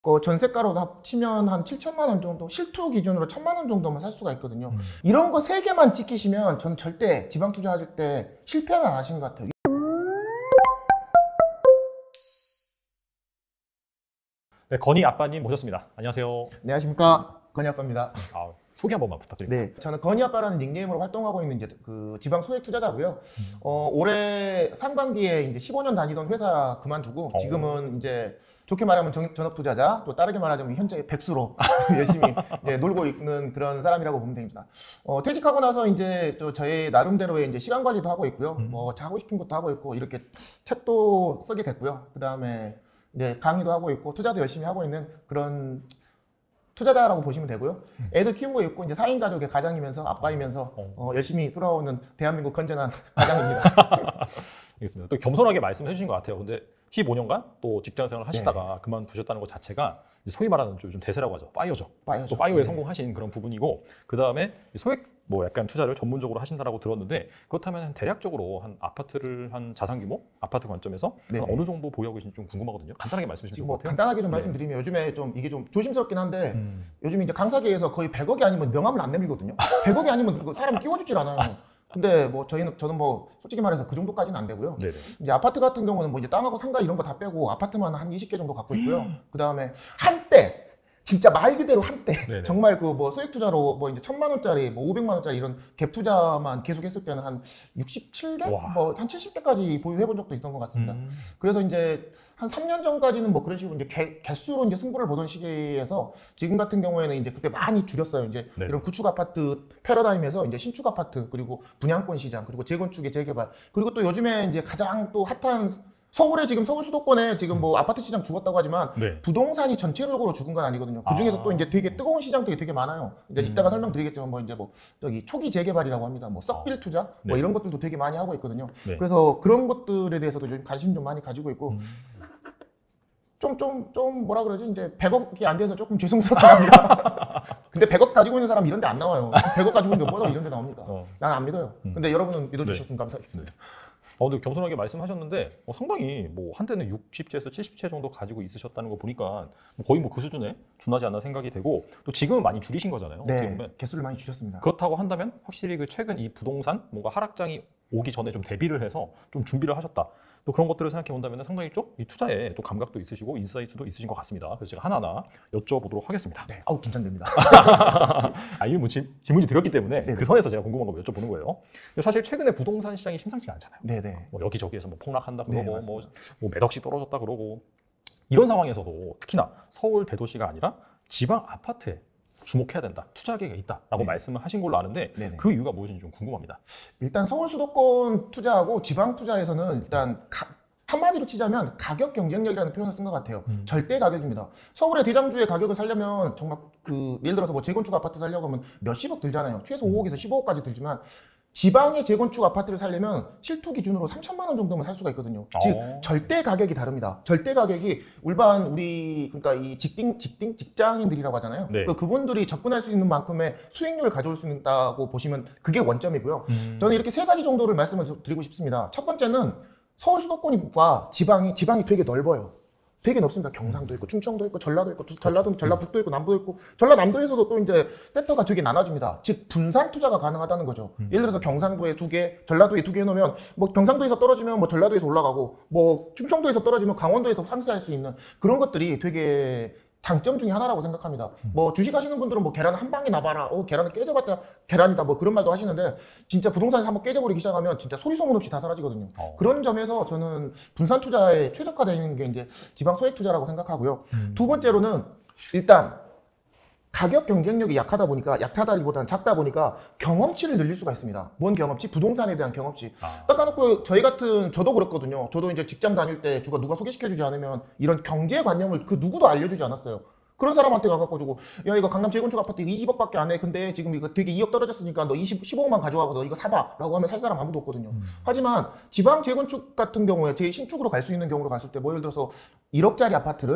그 전세가로 합치면 한 7천만 원 정도, 실투 기준으로 1,000만 원 정도만 살 수가 있거든요. 이런 거 3개만 찍히시면 저는 절대 지방 투자하실 때 실패는 안 하시는 것 같아요. 네, 건희 아빠님 모셨습니다. 안녕하세요. 안녕하십니까, 건희 아빠입니다. 소개 한 번만 부탁드립니다. 네, 저는 건희 아빠라는 닉네임으로 활동하고 있는 이제 그 지방 소액 투자자고요. 올해 상반기에 이제 15년 다니던 회사 그만두고 지금은 이제 좋게 말하면 전업 투자자, 또 다르게 말하자면 현재 백수로 열심히 놀고 있는 그런 사람이라고 보면 됩니다. 퇴직하고 나서 이제 저의 나름대로의 이제 시간 관리도 하고 있고요. 뭐 하고 싶은 것도 하고 있고, 이렇게 책도 쓰게 됐고요. 그 다음에 이제 강의도 하고 있고 투자도 열심히 하고 있는 그런 투자자라고 보시면 되고요. 애들 키우고 있고 이제 4인 가족의 가장이면서 아빠이면서 열심히 돌아오는 대한민국 건전한 가장입니다. 알겠습니다. 또 겸손하게 말씀해 주신 것 같아요. 근데 15년간 또 직장 생활을 하시다가 그만두셨다는 것 자체가 소위 말하는 요즘 대세라고 하죠. 파이어죠. 또 파이어에 성공하신 그런 부분이고, 그 다음에 소액 뭐 약간 투자를 전문적으로 하신다라고 들었는데, 그렇다면 대략적으로 한 아파트를 한 자산 규모, 아파트 관점에서 어느 정도 보유하고 계신지 좀 궁금하거든요. 간단하게 말씀해 주시면 좋을 것 같아요. 간단하게 좀 말씀드리면 요즘에 좀 이게 좀 조심스럽긴 한데 요즘 이제 강사계에서 거의 100억이 아니면 명함을 안 내밀거든요. 100억이 아니면 사람 끼워주질 않아요. 근데 뭐 저는 뭐 솔직히 말해서 그 정도까지는 안 되고요. 네네. 이제 아파트 같은 경우는 뭐 이제 땅하고 상가 이런 거 다 빼고 아파트만 한 20개 정도 갖고 있고요. 그 다음에 한때 진짜 말 그대로 한때 정말 그 뭐 소액 투자로 뭐 이제 1,000만 원짜리 뭐 500만 원짜리 이런 갭 투자만 계속 했을 때는 한 67개 뭐 한 70개까지 보유해 본 적도 있던 것 같습니다. 그래서 이제 한 3년 전까지는 뭐 그런 식으로 이제 개수로 이제 승부를 보던 시기에서 지금 같은 경우에는 이제 그때 많이 줄였어요. 이제 이런 구축 아파트 패러다임에서 이제 신축 아파트, 그리고 분양권 시장, 그리고 재건축의 재개발, 그리고 또 요즘에 이제 가장 또 핫한 서울에 지금 서울 수도권에 지금 뭐 아파트 시장 죽었다고 하지만 부동산이 전체적으로 죽은 건 아니거든요. 그 중에서 또 이제 되게 뜨거운 시장들이 되게 많아요. 이제 이따가 설명드리겠지만 뭐 이제 뭐 저기 초기 재개발이라고 합니다. 뭐 썩빌 투자 뭐 이런 것들도 되게 많이 하고 있거든요. 그래서 그런 것들에 대해서도 좀 관심 좀 많이 가지고 있고 좀 뭐라 그러지, 이제 100억이 안 돼서 조금 죄송스럽긴 합니다. 근데 100억 가지고 있는 사람 이런 데 안 나와요. 100억 가지고 있는데 뭐라고 이런 데 나옵니까? 난 안 믿어요. 근데 여러분은 믿어주셨으면 감사하겠습니다. 근데 겸손하게 말씀하셨는데 상당히 뭐 한때는 60채에서 70채 정도 가지고 있으셨다는 거 보니까 거의 뭐 그 수준에 준하지 않나 생각이 되고, 또 지금은 많이 줄이신 거잖아요. 네, 개수를 많이 줄였습니다. 그렇다고 한다면 확실히 그 최근 이 부동산 뭔가 하락장이 오기 전에 좀 대비를 해서 좀 준비를 하셨다. 또 그런 것들을 생각해 본다면 상당히 좀 이 투자에 또 감각도 있으시고 인사이트도 있으신 것 같습니다. 그래서 제가 하나하나 여쭤보도록 하겠습니다. 네, 긴장됩니다. 이미 뭐 질문지 드렸기 때문에 그 선에서 제가 궁금한 거 여쭤보는 거예요. 사실 최근에 부동산 시장이 심상치가 않잖아요. 네네. 뭐 여기저기에서 뭐 폭락한다 그러고 뭐 몇 억씩 떨어졌다 그러고, 이런 상황에서도 특히나 서울 대도시가 아니라 지방 아파트에 주목해야 된다, 투자 계획이 있다라고 말씀을 하신 걸로 아는데 그 이유가 무엇인지 좀 궁금합니다. 일단 서울 수도권 투자하고 지방 투자에서는 일단 한마디로 치자면 가격 경쟁력이라는 표현을 쓴 것 같아요. 절대 가격입니다. 서울의 대장주의 가격을 살려면 정말 예를 들어서 뭐 재건축 아파트 살려고 하면 몇십억 들잖아요. 최소 5억에서 15억까지 들지만 지방의 재건축 아파트를 살려면 실투 기준으로 3천만 원 정도면 살 수가 있거든요. 즉 절대 가격이 다릅니다. 절대 가격이 일반 그러니까 이 직장인들이라고 하잖아요. 그분들이 접근할 수 있는 만큼의 수익률을 가져올 수 있다고 보시면 그게 원점이고요. 저는 이렇게 3가지 정도를 말씀을 드리고 싶습니다. 첫 번째는 서울 수도권과 지방이 되게 넓어요. 되게 넓습니다. 경상도 있고 충청도 있고 전라도 있고 전라북도 있고 남부도 있고, 전라남도에서도 또 이제 섹터가 되게 나눠집니다. 즉 분산 투자가 가능하다는 거죠. 예를 들어서 경상도에 2개, 전라도에 2개 해놓으면 뭐 경상도에서 떨어지면 뭐 전라도에서 올라가고, 뭐 충청도에서 떨어지면 강원도에서 상승할 수 있는 그런 것들이 되게 장점 중에 하나라고 생각합니다. 뭐 주식하시는 분들은 뭐 계란 한 방에 나봐라, 계란을 깨져봤자 계란이다, 뭐 그런 말도 하시는데 진짜 부동산에서 한번 깨져버리기 시작하면 진짜 소리 소문 없이 다 사라지거든요. 그런 점에서 저는 분산 투자에 최적화되어 있는 게 이제 지방 소액 투자라고 생각하고요. 두 번째로는 일단 가격 경쟁력이 약하다기보다는 작다 보니까 경험치를 늘릴 수가 있습니다. 뭔 경험치? 부동산에 대한 경험치. 딱 까놓고 저도 그랬거든요. 저도 이제 직장 다닐 때 누가 소개시켜주지 않으면 이런 경제관념을 그 누구도 알려주지 않았어요. 그런 사람한테 가갖고 주고, 야 이거 강남 재건축 아파트 20억밖에 안 해. 근데 지금 이거 되게 2억 떨어졌으니까 너 15억만 가져와서 너 이거 사봐 라고 하면 살 사람 아무도 없거든요. 하지만 지방 재건축 같은 경우에 제 신축으로 갈 수 있는 경우로 갔을 때 뭐 예를 들어서 1억짜리 아파트를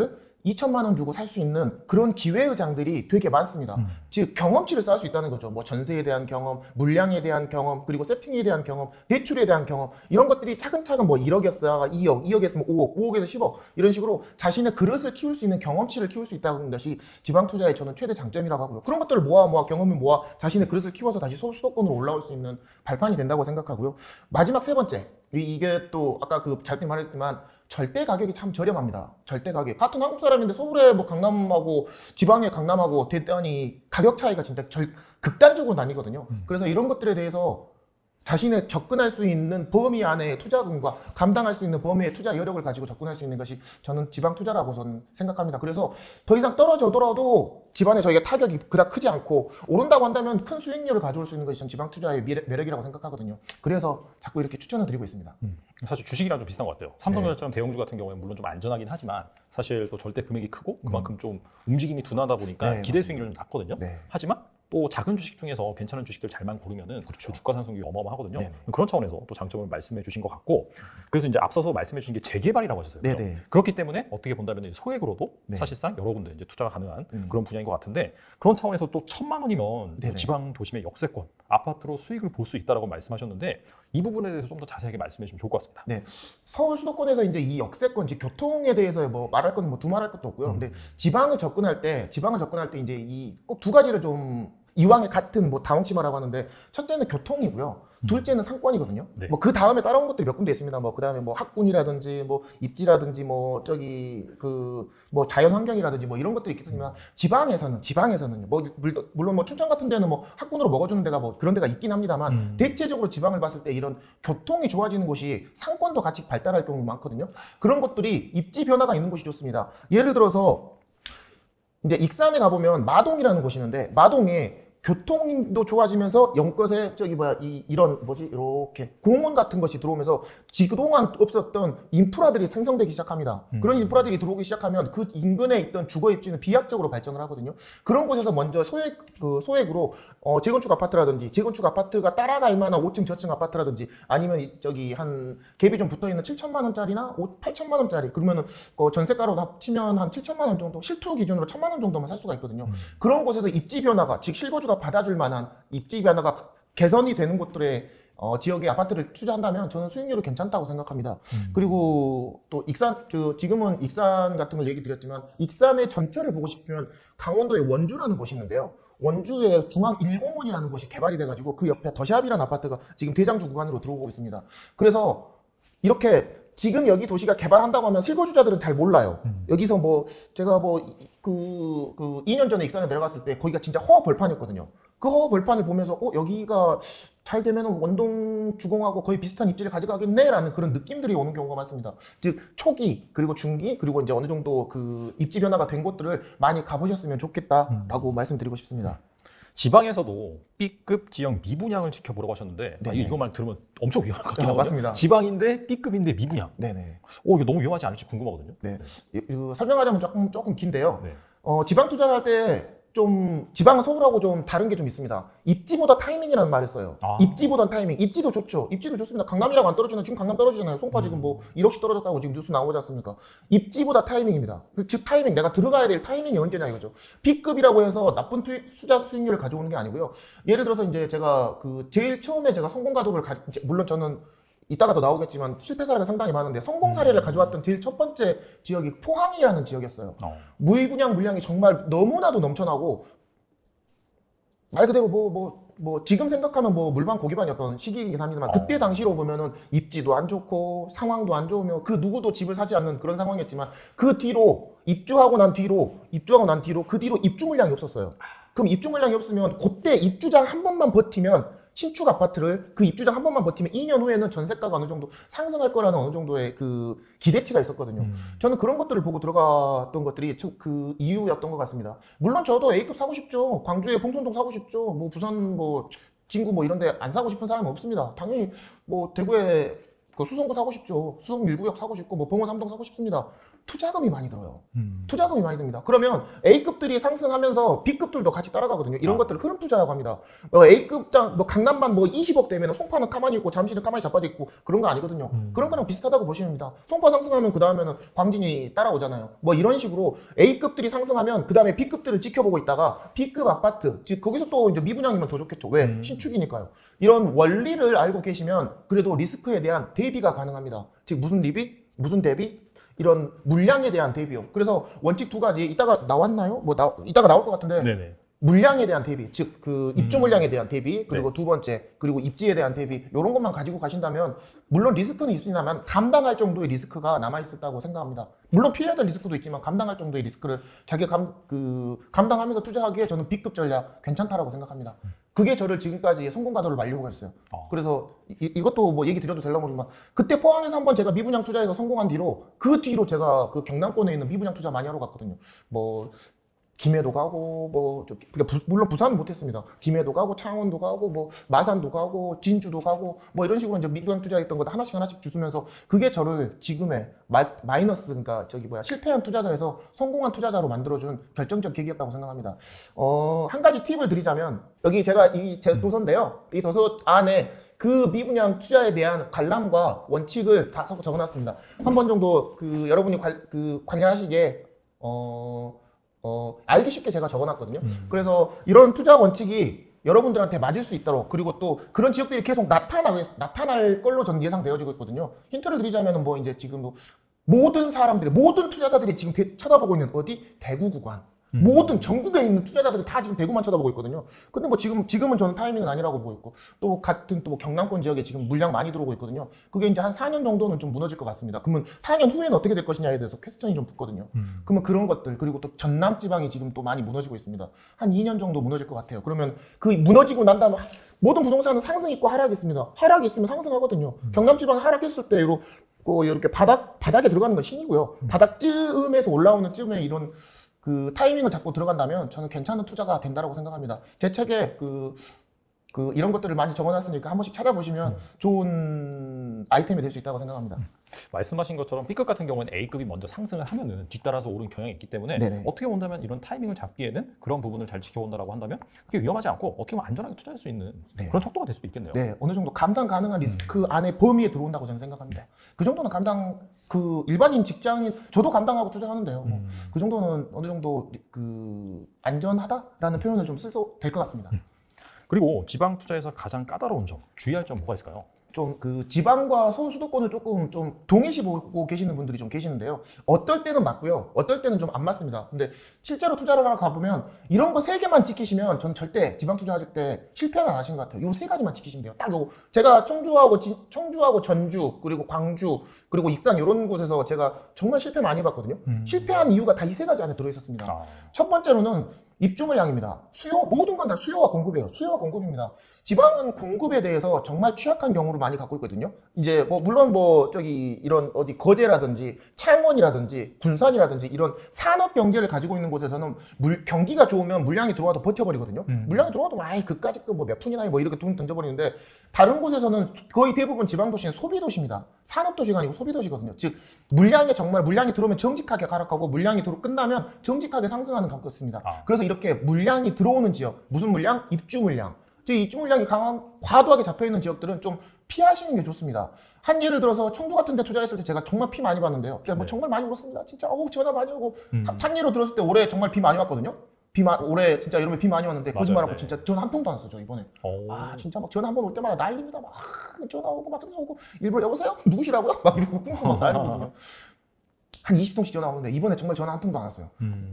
2천만 원 주고 살 수 있는 그런 기회의장들이 되게 많습니다. 즉 경험치를 쌓을 수 있다는 거죠. 뭐 전세에 대한 경험, 물량에 대한 경험, 그리고 세팅에 대한 경험, 대출에 대한 경험, 이런 것들이 차근차근 뭐 1억이었다가 2억, 2억이었으면 5억, 5억에서 10억 이런 식으로 자신의 그릇을 키울 수 있는 경험치를 키울 수 있다는 것이 지방 투자의 저는 최대 장점이라고 하고요. 그런 것들을 모아 경험을 모아 자신의 그릇을 키워서 다시 수도권으로 올라올 수 있는 발판이 된다고 생각하고요. 마지막 세 번째, 이게 또 아까 그 잘때 말했지만 절대 가격이 참 저렴합니다. 절대 가격. 같은 한국 사람인데 서울에 뭐 강남하고 지방의 강남하고 대단히 가격 차이가 진짜 극단적으로 나뉘거든요. 그래서 이런 것들에 대해서 자신의 접근할 수 있는 범위 안에 투자금과 감당할 수 있는 범위의 투자 여력을 가지고 접근할 수 있는 것이 저는 지방 투자라고 저는 생각합니다. 그래서 더 이상 떨어져더라도 집안에 저희가 타격이 그닥 크지 않고 오른다고 한다면 큰 수익률을 가져올 수 있는 것이 전 지방 투자의 매력이라고 생각하거든요. 그래서 자꾸 이렇게 추천을 드리고 있습니다. 사실 주식이랑 좀 비슷한 것 같아요. 삼성전자처럼 대형주 같은 경우에는 물론 좀 안전하긴 하지만 사실 또 절대 금액이 크고 그만큼 좀 움직임이 둔하다 보니까 기대 수익률이 좀 낮거든요. 하지만 또 작은 주식 중에서 괜찮은 주식들 잘만 고르면은 그렇죠. 주가 상승률이 어마어마하거든요. 그런 차원에서 또 장점을 말씀해 주신 것 같고, 그래서 이제 앞서서 말씀해 주신 게 재개발이라고 하셨어요. 그렇죠? 그렇기 때문에 어떻게 본다면 소액으로도 사실상 여러 군데 이제 투자가 가능한 그런 분야인 것 같은데, 그런 차원에서 또 1,000만 원이면 지방 도심의 역세권 아파트로 수익을 볼 수 있다라고 말씀하셨는데, 이 부분에 대해서 좀 더 자세하게 말씀해 주시면 좋을 것 같습니다. 네, 서울 수도권에서 이제 이 역세권, 즉 교통에 대해서 뭐 말할 건 뭐 두말할 것도 없고요. 근데 지방을 접근할 때 이제 이 꼭 두 가지를 좀 이왕에 같은 뭐 다홍치마라고 하는데, 첫째는 교통이고요. 둘째는 상권이거든요. 뭐 그 다음에 따라온 것들이 몇 군데 있습니다. 뭐 그 다음에 뭐 학군이라든지 뭐 입지라든지 뭐 저기 그 뭐 자연 환경이라든지 뭐 이런 것들이 있겠지만, 지방에서는요. 뭐 물론 뭐 춘천 같은 데는 뭐 학군으로 먹어주는 데가 뭐 그런 데가 있긴 합니다만, 대체적으로 지방을 봤을 때 이런 교통이 좋아지는 곳이 상권도 같이 발달할 경우가 많거든요. 그런 것들이 입지 변화가 있는 곳이 좋습니다. 예를 들어서 이제 익산에 가보면 마동이라는 곳이 있는데, 마동에 교통도 좋아지면서 연것에 이런 이렇게 공원 같은 것이 들어오면서 그동안 없었던 인프라들이 생성되기 시작합니다. 그런 인프라들이 들어오기 시작하면 그 인근에 있던 주거 입지는 비약적으로 발전을 하거든요. 그런 곳에서 먼저 소액으로 재건축 아파트라든지, 재건축 아파트가 따라갈 만한 5층 저층 아파트라든지, 아니면 한 갭이 좀 붙어 있는 7천만 원짜리나 8천만 원짜리, 그러면은 전세가로 합치면 한 7천만 원 정도, 실투 기준으로 1천만 원 정도만 살 수가 있거든요. 그런 곳에서 입지 변화가, 즉 실거주가 받아줄 만한 입지 변화가 개선이 되는 곳들의 지역에 아파트를 투자한다면 저는 수익률이 괜찮다고 생각합니다. 그리고 또 지금은 익산 같은 걸 얘기 드렸지만, 익산의 전철을 보고 싶으면 강원도의 원주라는 곳이 있는데요. 원주의 중앙 1공원이라는 곳이 개발이 돼가지고 그 옆에 더샵이라는 아파트가 지금 대장주 구간으로 들어오고 있습니다. 그래서 이렇게 지금 여기 도시가 개발한다고 하면 실거주자들은 잘 몰라요. 여기서 제가 2년 전에 익산에 내려갔을 때 거기가 진짜 허허 벌판이었거든요. 그 허허 벌판을 보면서 여기가 잘 되면 원동 주공하고 거의 비슷한 입지를 가져가겠네라는 그런 느낌들이 오는 경우가 많습니다. 즉 초기, 그리고 중기, 그리고 이제 어느 정도 그 입지 변화가 된 곳들을 많이 가보셨으면 좋겠다라고 말씀드리고 싶습니다. 지방에서도 B급 지역 미분양을 지켜보라고 하셨는데, 이것만 들으면 엄청 위험할 것 같긴 하거든요. 맞습니다. 지방인데 B급인데 미분양. 네네. 이거 너무 위험하지 않을지 궁금하거든요. 네. 설명하자면 조금 긴데요. 지방 투자를 할 때 지방은 서울하고 좀 다른 게 좀 있습니다. 입지보다 타이밍이라는 말을 써요. 입지보다 타이밍. 입지도 좋죠. 입지도 좋습니다. 강남이라고 안 떨어지나? 지금 강남 떨어지잖아요. 송파 지금 1억씩 떨어졌다고 지금 뉴스 나오지 않습니까? 입지보다 타이밍입니다. 즉 타이밍, 내가 들어가야 될 타이밍이 언제냐 이거죠. B급이라고 해서 나쁜 투자 수익률을 가져오는 게 아니고요. 예를 들어서 이제 제가 제일 처음에 제가 성공 가독을 물론 저는 이따가도 나오겠지만 실패 사례가 상당히 많은데, 성공 사례를 가져왔던 제일 첫 번째 지역이 포항이라는 지역이었어요. 무이분양 물량이 정말 너무나도 넘쳐나고, 말 그대로 지금 생각하면 물반 고기반이었던 시기이긴 합니다만, 그때 당시로 보면은 입지도 안 좋고 상황도 안 좋으며 그 누구도 집을 사지 않는 그런 상황이었지만, 그 뒤로 입주하고 난 뒤로 그 뒤로 입주 물량이 없었어요. 그럼 입주 물량이 없으면 그때 입주장 한 번만 버티면, 신축 아파트를 그 입주장 한 번만 버티면 2년 후에는 전세가가 어느 정도 상승할 거라는 어느 정도의 그 기대치가 있었거든요. 저는 그런 것들을 보고 들어갔던 것들이 그 이유였던 것 같습니다. 물론 저도 A급 사고 싶죠. 광주에 봉선동 사고 싶죠. 부산 진구 이런 데 안 사고 싶은 사람은 없습니다. 당연히 대구에 그 수성구 사고 싶죠. 수성 1구역 사고 싶고 봉원 3동 사고 싶습니다. 투자금이 많이 들어요. 투자금이 많이 듭니다. 그러면 A급들이 상승하면서 B급들도 같이 따라가거든요. 이런 것들을 흐름 투자라고 합니다. A급장 뭐 강남만 뭐 20억 되면 송파는 가만히 있고 잠실은 가만히 자빠져 있고 그런 거 아니거든요. 그런 거랑 비슷하다고 보시면 됩니다. 송파 상승하면 그 다음에는 광진이 따라오잖아요. 뭐 이런 식으로 A급들이 상승하면 그 다음에 B급들을 지켜보고 있다가 B급 아파트, 즉 거기서 또 이제 미분양이면 더 좋겠죠. 왜? 신축이니까요. 이런 원리를 알고 계시면 그래도 리스크에 대한 대비가 가능합니다. 즉 무슨 대비? 무슨 대비? 이런 물량에 대한 대비요. 그래서 원칙 두 가지 이따가 나왔나요? 이따가 나올 것 같은데 네네. 물량에 대한 대비, 즉 그 입주 물량에 대한 대비, 그리고 두 번째 그리고 입지에 대한 대비 이런 것만 가지고 가신다면 물론 리스크는 있으나만 감당할 정도의 리스크가 남아 있었다고 생각합니다. 물론 피해야 될 리스크도 있지만 감당할 정도의 리스크를 자기가 감당하면서 투자하기에 저는 B급 전략 괜찮다라고 생각합니다. 그게 저를 지금까지 성공 가도를 만들고 했어요. 그래서 이것도 뭐 얘기 드려도 되려고 모르지만 그때 포항에서 한번 제가 미분양 투자해서 성공한 뒤로 그 뒤로 제가 그 경남권에 있는 미분양 투자 많이 하러 갔거든요. 뭐 김해도 가고 뭐 물론 부산은 못했습니다. 김해도 가고 창원도 가고 뭐 마산도 가고 진주도 가고 뭐 이런 식으로 이제 미분양 투자했던 거 하나씩 주면서 그게 저를 지금의 마이너스 그러니까 실패한 투자자에서 성공한 투자자로 만들어준 결정적 계기였다고 생각합니다. 한 가지 팁을 드리자면 여기 제가 제 도서인데요. 이 도서 안에 그 미분양 투자에 대한 관람과 원칙을 다 적어놨습니다. 한 번 정도 여러분이 관리하시기에 알기 쉽게 제가 적어놨거든요. 그래서 이런 투자 원칙이 여러분들한테 맞을 수 있도록 그리고 또 그런 지역들이 계속 나타날 걸로 전 예상되어지고 있거든요. 힌트를 드리자면 뭐 이제 지금 모든 투자자들이 지금 쳐다보고 있는 어디? 대구 구간. 모든 전국에 있는 투자자들이 다 지금 대구만 쳐다보고 있거든요. 근데 뭐 지금은 저는 타이밍은 아니라고 보고 있고 또 같은 또 뭐 경남권 지역에 지금 물량 많이 들어오고 있거든요. 그게 이제 한 4년 정도는 좀 무너질 것 같습니다. 그러면 4년 후에는 어떻게 될 것이냐에 대해서 퀘스천이 좀 붙거든요. 그러면 그런 것들 그리고 또 전남 지방이 지금 또 많이 무너지고 있습니다. 한 2년 정도 무너질 것 같아요. 그러면 그 무너지고 난 다음에 모든 부동산은 상승 있고 하락이 있습니다. 하락이 있으면 상승하거든요. 경남 지방 하락했을 때 이렇게 바닥에 들어가는 건 신이고요. 바닥쯤에서 올라오는 쯤에 이런 그 타이밍을 잡고 들어간다면 저는 괜찮은 투자가 된다고 생각합니다. 제 책에 이런 것들을 많이 적어놨으니까 한 번씩 찾아보시면 좋은 아이템이 될 수 있다고 생각합니다. 말씀하신 것처럼 B급 같은 경우는 A급이 먼저 상승을 하면은 뒤따라서 오른 경향이 있기 때문에 네네. 어떻게 본다면 이런 타이밍을 잡기에는 그런 부분을 잘 지켜본다라고 한다면 그게 위험하지 않고 어떻게 보면 안전하게 투자할 수 있는 그런 척도가 될 수도 있겠네요. 네, 어느 정도 감당 가능한 리스크 안에 범위에 들어온다고 저는 생각합니다. 그 정도는 일반인 직장인 저도 감당하고 투자하는데요. 그 정도는 어느 정도 안전하다라는 표현을 좀 써도 될 것 같습니다. 그리고 지방 투자에서 가장 까다로운 점, 주의할 점 뭐가 있을까요? 좀 지방과 서울 수도권을 조금 좀 동일시 보고 계시는 분들이 좀 계시는데요. 어떨 때는 맞고요. 어떨 때는 좀 안 맞습니다. 근데 실제로 투자를 하러 가보면 이런 거 3개만 지키시면 전 절대 지방 투자하실 때 실패는 안 하신 것 같아요. 요 3가지만 지키시면 돼요. 딱 요거. 제가 청주하고 전주 그리고 광주 그리고 익산 이런 곳에서 제가 정말 실패 많이 봤거든요. 실패한 이유가 다 이 3가지 안에 들어있었습니다. 첫 번째로는 입주 물량입니다. 모든 건 다 수요와 공급이에요. 수요와 공급입니다. 지방은 공급에 대해서 정말 취약한 경우를 많이 갖고 있거든요. 이제 물론 이런 어디 거제라든지 창원이라든지 군산이라든지 이런 산업 경제를 가지고 있는 곳에서는 경기가 좋으면 물량이 들어와도 버텨버리거든요. 물량이 들어와도 그까짓 거 몇 푼이나 뭐 이렇게 돈 던져버리는데 다른 곳에서는 거의 대부분 지방 도시는 소비 도시입니다. 산업 도시가 아니고 소비 도시거든요. 즉 물량이 들어오면 정직하게 하락하고 물량이 끝나면 정직하게 상승하는 경우였습니다. 그래서 이렇게 물량이 들어오는 지역, 무슨 물량? 입주 물량. 즉 입주 물량이 과도하게 잡혀있는 지역들은 좀 피하시는 게 좋습니다. 한 예를 들어서 청주 같은 데 투자했을 때 제가 정말 피 많이 봤는데요. 뭐 정말 많이 울었습니다. 진짜 전화 많이 오고 한 예로 들었을 때 올해 정말 비 많이 왔거든요. 올해 진짜 여름에 비 많이 왔는데 거짓말하고 진짜 전화 한 통도 안 왔어요. 저 이번에. 진짜 막 전화 한 번 올 때마다 난립니다. 막 전화 오고 막 전화 오고 일부러 여보세요? 누구시라고요? 막 이러고 막 난리거든요. 한 20통씩 전화 오는데 이번에 정말 전화 한 통도 안 왔어요.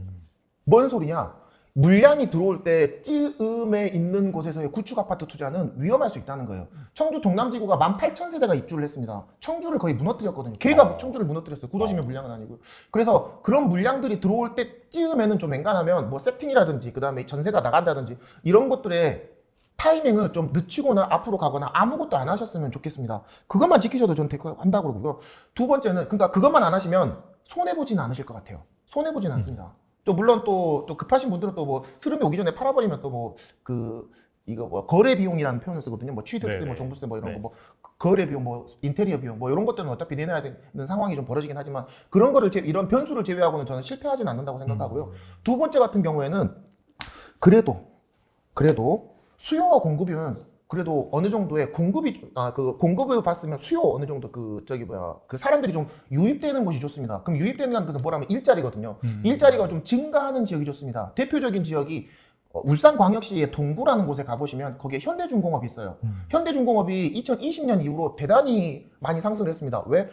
뭔 소리냐? 물량이 들어올 때 찌음에 있는 곳에서의 구축 아파트 투자는 위험할 수 있다는 거예요. 청주 동남지구가 18,000세대가 입주를 했습니다. 청주를 거의 무너뜨렸거든요. 걔가 청주를 무너뜨렸어요. 구도심의 물량은 아니고요. 그래서 그런 물량들이 들어올 때 찌음에는 좀 앵간하면 뭐 세팅이라든지 그 다음에 전세가 나간다든지 이런 것들의 타이밍을 좀 늦추거나 앞으로 가거나 아무것도 안 하셨으면 좋겠습니다. 그것만 지키셔도 저는 한다고 그러고요. 두 번째는 그러니까 그것만 안 하시면 손해보지는 않으실 것 같아요. 손해보지는 않습니다. 또 물론 또 급하신 분들은 또 뭐 스름이 오기 전에 팔아버리면 또 이거 뭐 거래 비용이라는 표현을 쓰거든요. 뭐 취득세, 네네. 뭐 종부세, 뭐 이런 네. 거, 뭐 거래 비용, 뭐 인테리어 비용, 뭐 이런 것들은 어차피 내놔야 되는 상황이 좀 벌어지긴 하지만 그런 거를 이런 변수를 제외하고는 저는 실패하지는 않는다고 생각하고요. 두 번째 같은 경우에는 그래도 수요와 공급이면 그래도 어느 정도의 공급을 봤으면 수요 어느 정도 그 사람들이 좀 유입되는 곳이 좋습니다. 그럼 유입되는 것은 뭐라면 일자리거든요. 일자리가 좀 증가하는 지역이 좋습니다. 대표적인 지역이 울산광역시의 동구라는 곳에 가보시면 거기에 현대중공업이 있어요. 현대중공업이 2020년 이후로 대단히 많이 상승을 했습니다. 왜?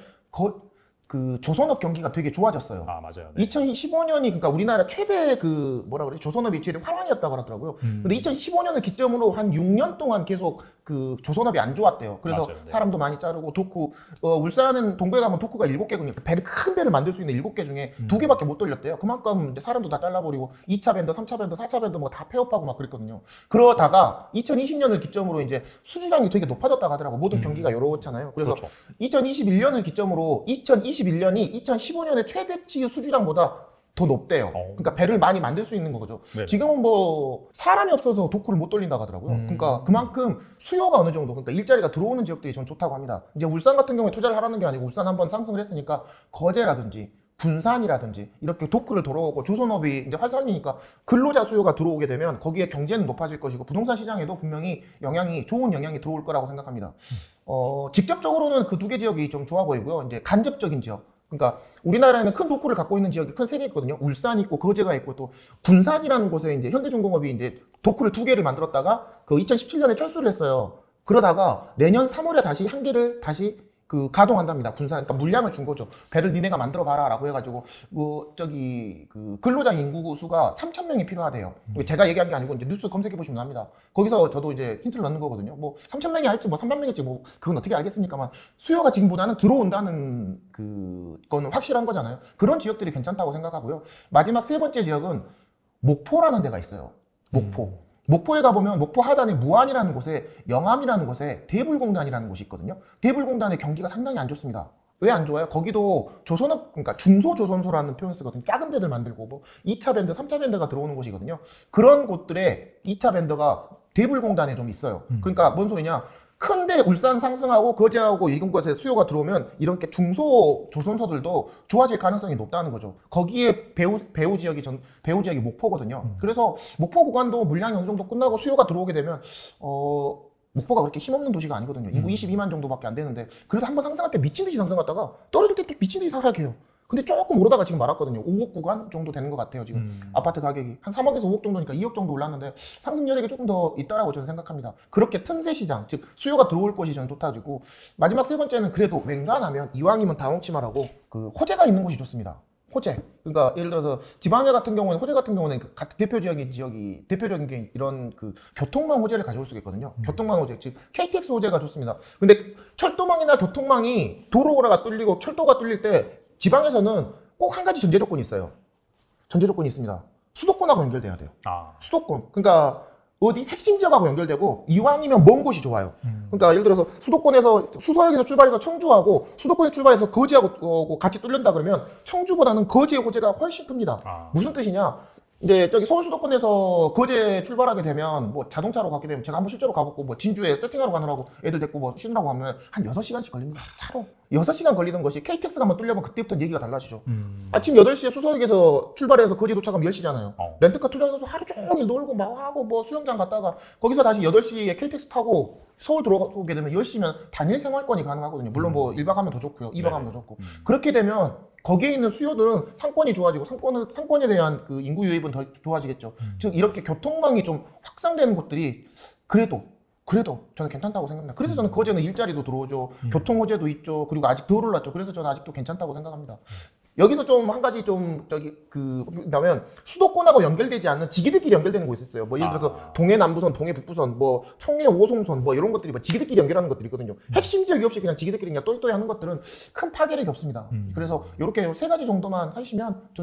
그 조선업 경기가 되게 좋아졌어요. 아, 맞아요. 네. 2015년이 그러니까 우리나라 최대 조선업이 최대 화랑이었다고 하더라고요. 근데 2015년을 기점으로 한 6년 동안 계속 그 조선업이 안 좋았대요. 그래서 맞아요. 네. 사람도 많이 자르고 도쿠 울산은 동구에 가면 도쿠가 7개군요. 큰 배를 만들 수 있는 7개 중에 2개밖에 못 돌렸대요. 그만큼 이제 사람도 다 잘라버리고 2차 밴더, 3차 밴더, 4차 밴더 뭐 다 폐업하고 막 그랬거든요. 그러다가 2020년을 기점으로 이제 수주량이 되게 높아졌다고 하더라고. 모든 경기가 이렇잖아요. 그래서 그렇죠. 2021년을 기점으로 2021년이 2015년의 최대치 수주량보다 더 높대요. 그러니까 배를 많이 만들 수 있는 거죠. 네네. 지금은 뭐 사람이 없어서 도쿠를 못 돌린다고 하더라고요. 그러니까 그만큼 수요가 어느 정도, 그러니까 일자리가 들어오는 지역들이 전 좋다고 합니다. 이제 울산 같은 경우에 투자를 하라는 게 아니고 울산 한번 상승을 했으니까 거제라든지 군산이라든지 이렇게 도쿠를 들어오고 조선업이 이제 활성화니까 근로자 수요가 들어오게 되면 거기에 경제는 높아질 것이고 부동산 시장에도 분명히 좋은 영향이 들어올 거라고 생각합니다. 직접적으로는 그 두 개 지역이 좀 좋아 보이고요. 이제 간접적인 지역. 그러니까 우리나라에는 큰 도쿠를 갖고 있는 지역이 큰 세 개 있거든요. 울산 있고 거제가 있고 또 군산이라는 곳에 이제 현대중공업이 이제 도쿠를 2개를 만들었다가 그 2017년에 철수를 했어요. 그러다가 내년 3월에 다시 1개를 다시 그 가동한답니다. 군산, 그러니까 물량을 준 거죠. 배를 니네가 만들어 봐라라고 해가지고 그 근로자 인구 수가 3,000명이 필요하대요. 제가 얘기한 게 아니고 이제 뉴스 검색해 보시면 압니다. 거기서 저도 이제 힌트를 넣는 거거든요. 뭐 3,000명이 할지 뭐 3만 명일지 뭐 그건 어떻게 알겠습니까만 수요가 지금보다는 들어온다는 그거는 확실한 거잖아요. 그런 지역들이 괜찮다고 생각하고요. 마지막 세 번째 지역은 목포라는 데가 있어요. 목포에 가보면 목포 하단에 무안이라는 곳에 영암이라는 곳에 대불공단이라는 곳이 있거든요. 대불공단의 경기가 상당히 안 좋습니다. 왜 안 좋아요? 거기도 조선업, 그러니까 중소조선소라는 표현을 쓰거든요. 작은 배들 만들고 뭐 2차 밴더, 3차 밴더가 들어오는 곳이거든요. 그런 곳들에 2차 밴더가 대불공단에 좀 있어요. 그러니까 뭔 소리냐? 큰데 울산 상승하고 거제하고 이런 곳에 수요가 들어오면 이렇게 중소 조선소들도 좋아질 가능성이 높다는 거죠. 거기에 배후 지역이 목포거든요. 그래서 목포 구간도 물량이 어느 정도 끝나고 수요가 들어오게 되면 목포가 그렇게 힘없는 도시가 아니거든요. 인구 22만 정도밖에 안 되는데 그래도 한번 상승할 때 미친 듯이 상승했다가 떨어질 때 또 미친 듯이 하락해요. 근데 조금 오르다가 지금 말았거든요. 5억 구간 정도 되는 것 같아요. 지금 아파트 가격이 한 3억에서 5억 정도니까 2억 정도 올랐는데 상승 여력이 조금 더 있다라고 저는 생각합니다. 그렇게 틈새 시장, 즉 수요가 들어올 것이 저는 좋다지고 마지막 세 번째는 그래도 웬간하면 이왕이면 다홍치마라고 그 호재가 있는 곳이 좋습니다. 호재. 그러니까 예를 들어서 지방에 같은 경우는 호재 같은 경우는 그 대표적인 게 이런 그 교통망 호재를 가져올 수가 있거든요. 교통망 호재, 즉 KTX 호재가 좋습니다. 근데 철도망이나 교통망이 도로가 뚫리고 철도가 뚫릴 때 지방에서는 꼭 한 가지 전제 조건이 있어요. 전제 조건이 있습니다. 수도권하고 연결돼야 돼요. 수도권. 그러니까 어디 핵심 지역하고 연결되고 이왕이면 먼 곳이 좋아요. 그러니까 예를 들어서 수도권에서 수서역에서 출발해서 청주하고 수도권에 출발해서 거제하고 같이 뚫는다 그러면 청주보다는 거제의 호재가 훨씬 큽니다. 무슨 뜻이냐? 이제 저기 서울 수도권에서 거제 출발하게 되면 뭐 자동차로 가게 되면 제가 한번 실제로 가봤고 뭐 진주에 세팅하러 가느라고 애들 데리고 뭐 쉬느라고 하면 한 6시간씩 걸립니다. 차로. 6시간 걸리는 것이 KTX가 한번 뚫려면 그때부터 얘기가 달라지죠. 아침 8시에 수서역에서 출발해서 거제 도착하면 10시잖아요. 렌트카 투자해서 하루 종일 놀고 막 하고 뭐 수영장 갔다가 거기서 다시 8시에 KTX 타고 서울 들어오게 되면 10시면 단일 생활권이 가능하거든요. 물론 뭐 1박 하면 더 좋고요. 2박 하면 더 좋고. 그렇게 되면 거기에 있는 수요들은 상권이 좋아지고 상권에 대한 그 인구 유입은 더 좋아지겠죠. 즉 이렇게 교통망이 좀 확산되는 곳들이 그래도 저는 괜찮다고 생각합니다. 그래서 저는 거제는 일자리도 들어오죠. 교통 호재도 있죠. 그리고 아직 덜 올랐죠. 그래서 저는 아직도 괜찮다고 생각합니다. 여기서 좀 한 가지 좀 그다면 수도권하고 연결되지 않는 지기들끼리 연결되는 곳이 있어요. 뭐 예를 들어서 동해 남부선, 동해 북부선, 뭐 청해 오송선 뭐 이런 것들이 뭐 지기들끼리 연결하는 것들이 있거든요. 핵심 지역이 없이 그냥 지기들끼리 그냥 또이또이 하는 것들은 큰 파괴력이 없습니다. 그래서 이렇게 세 가지 정도만 하시면 좀